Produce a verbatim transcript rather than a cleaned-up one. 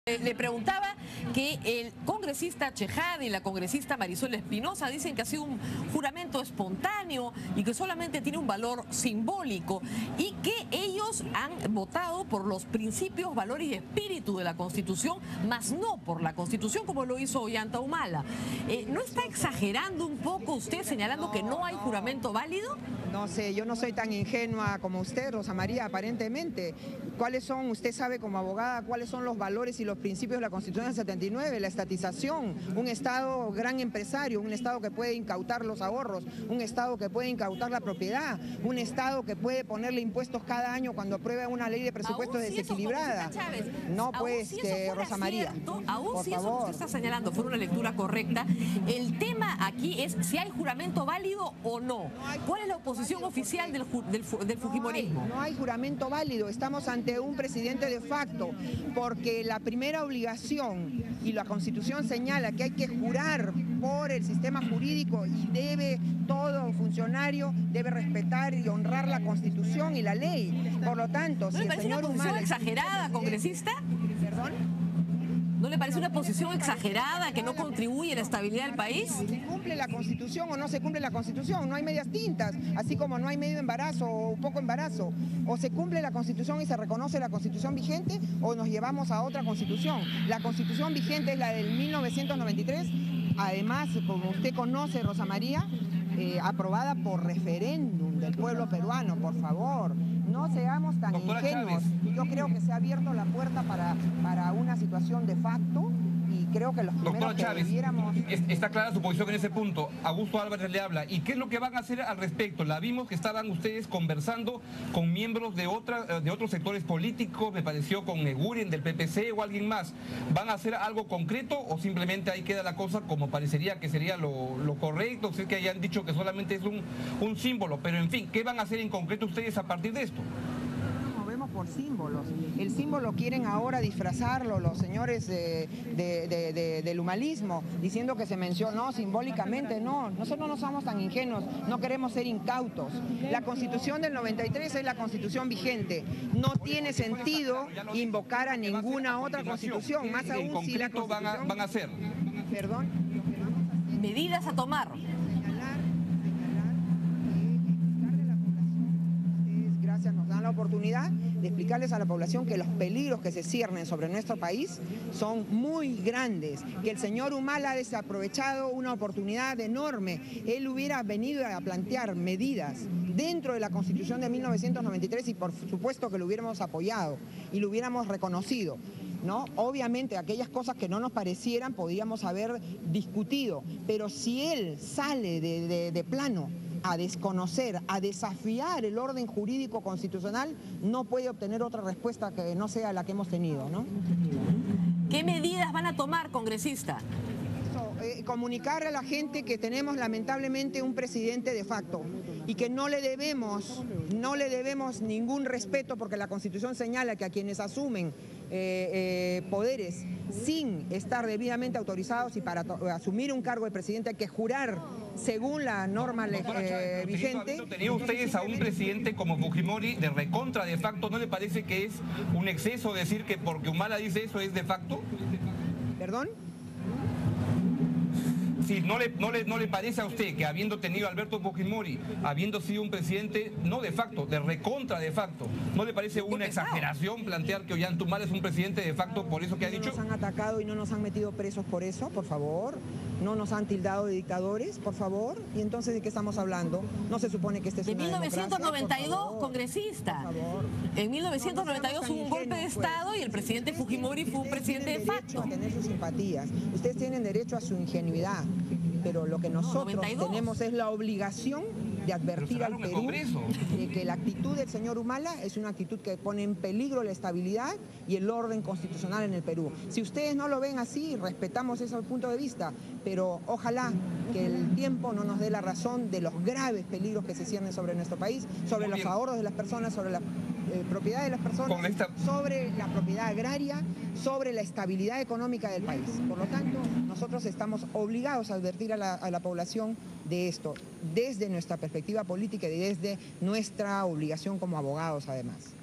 Eh, le preguntaba que el congresista Chejade y la congresista Marisol Espinosa dicen que ha sido un juramento espontáneo y que solamente tiene un valor simbólico y que ellos han votado por los principios, valores y espíritu de la Constitución, más no por la Constitución como lo hizo Ollanta Humala. Eh, ¿No está exagerando un poco usted señalando no, que no hay no. juramento válido? No sé, yo no soy tan ingenua como usted, Rosa María, aparentemente. ¿Cuáles son, usted sabe como abogada, cuáles son los valores y los principios de la Constitución del setenta y nueve? La estatización, un Estado gran empresario, un Estado que puede incautar los ahorros, un Estado que puede incautar la propiedad, un Estado que puede ponerle impuestos cada año cuando aprueba una ley de presupuesto si desequilibrada. Eso, Chávez, no, pues, si que, Rosa María, aún por si eso que favor. usted está señalando fuera una lectura correcta, el tema aquí es si hay juramento válido o no. ¿Cuál es la oposición oficial del, del, del fujimorismo? No hay, no hay juramento válido, estamos ante un presidente de facto, porque la primera obligación y la Constitución señala que hay que jurar por el sistema jurídico y debe todo funcionario debe respetar y honrar la Constitución y la ley. Por lo tanto, ¿No si le el parece señor una posición Humala, exagerada, congresista? ¿Perdón? ¿No le parece una posición exagerada que no contribuye a la estabilidad del país? ¿Se cumple la Constitución o no se cumple la Constitución? No hay medias tintas, así como no hay medio embarazo o poco embarazo. O se cumple la Constitución y se reconoce la Constitución vigente o nos llevamos a otra Constitución. La Constitución vigente es la del mil novecientos noventa y tres, además, como usted conoce, Rosa María, eh, aprobada por referéndum del pueblo peruano, por favor. No seamos tan Doctora ingenuos. Chávez. Yo creo que se ha abierto la puerta para, para una situación de facto y creo que los primeros Doctora que Chávez, debiéramos... es- está clara su posición en ese punto. Augusto Álvarez le habla. ¿Y qué es lo que van a hacer al respecto? La vimos que estaban ustedes conversando con miembros de, otra, de otros sectores políticos, me pareció con Eguren del P P C o alguien más. ¿Van a hacer algo concreto o simplemente ahí queda la cosa como parecería que sería lo, lo correcto? Sé que hayan dicho que solamente es un, un símbolo, pero en fin, ¿qué van a hacer en concreto ustedes a partir de esto? Por símbolos. El símbolo quieren ahora disfrazarlo los señores de, de, de, de, del humanismo, diciendo que se mencionó simbólicamente. No, nosotros no somos tan ingenuos, no queremos ser incautos. La Constitución del noventa y tres es la Constitución vigente. No tiene sentido invocar a ninguna otra Constitución, más aún si la Constitución... van a, van a hacer? Perdón. Medidas a tomar. Gracias, nos dan la oportunidad de explicarles a la población que los peligros que se ciernen sobre nuestro país son muy grandes, que el señor Humala ha desaprovechado una oportunidad enorme. Él hubiera venido a plantear medidas dentro de la Constitución de mil novecientos noventa y tres y por supuesto que lo hubiéramos apoyado y lo hubiéramos reconocido, ¿no? Obviamente aquellas cosas que no nos parecieran podríamos haber discutido, pero si él sale de, de, de plano a desconocer, a desafiar el orden jurídico constitucional, no puede obtener otra respuesta que no sea la que hemos tenido, ¿no? ¿Qué medidas van a tomar, congresista? Eh, comunicar a la gente que tenemos lamentablemente un presidente de facto y que no le debemos, no le debemos ningún respeto porque la Constitución señala que a quienes asumen eh, eh, poderes sin estar debidamente autorizados y para asumir un cargo de presidente hay que jurar según la norma eh, vigente. Habiendo tenido ustedes a un presidente como Fujimori de recontra de facto, ¿no le parece que es un exceso decir que porque Humala dice eso es de facto? ¿Perdón? Sí, ¿no le, no, le, ¿No le parece a usted que habiendo tenido a Alberto Fujimori, habiendo sido un presidente no de facto, de recontra de facto, ¿no le parece una exageración plantear que Ollanta Humala es un presidente de facto por eso que ha dicho? No nos han atacado y no nos han metido presos por eso, por favor. No nos han tildado de dictadores, por favor. ¿Y entonces de qué estamos hablando? No se supone que este es de una mil novecientos noventa y dos, democracia, congresista. Por favor. En mil novecientos noventa y dos No, no hubo un golpe de ingenuos, Estado pues. y el presidente Ustedes Fujimori tienen- fue un ustedes presidente de tienen derecho facto. a tener sus simpatías. Ustedes tienen derecho a su ingenuidad. Pero lo que nosotros noventa y dos. tenemos es la obligación de advertir al cerraron el Perú Congreso. de que la actitud del señor Humala es una actitud que pone en peligro la estabilidad y el orden constitucional en el Perú. Si ustedes no lo ven así, respetamos ese punto de vista, pero ojalá que el tiempo no nos dé la razón de los graves peligros que se ciernen sobre nuestro país, sobre Muy los bien. ahorros de las personas, sobre la eh, propiedad de las personas, Con esta- sobre la propiedad agraria, sobre la estabilidad económica del país. Por lo tanto, nosotros estamos obligados a advertir a la, a la población de esto, desde nuestra perspectiva política y desde nuestra obligación como abogados además.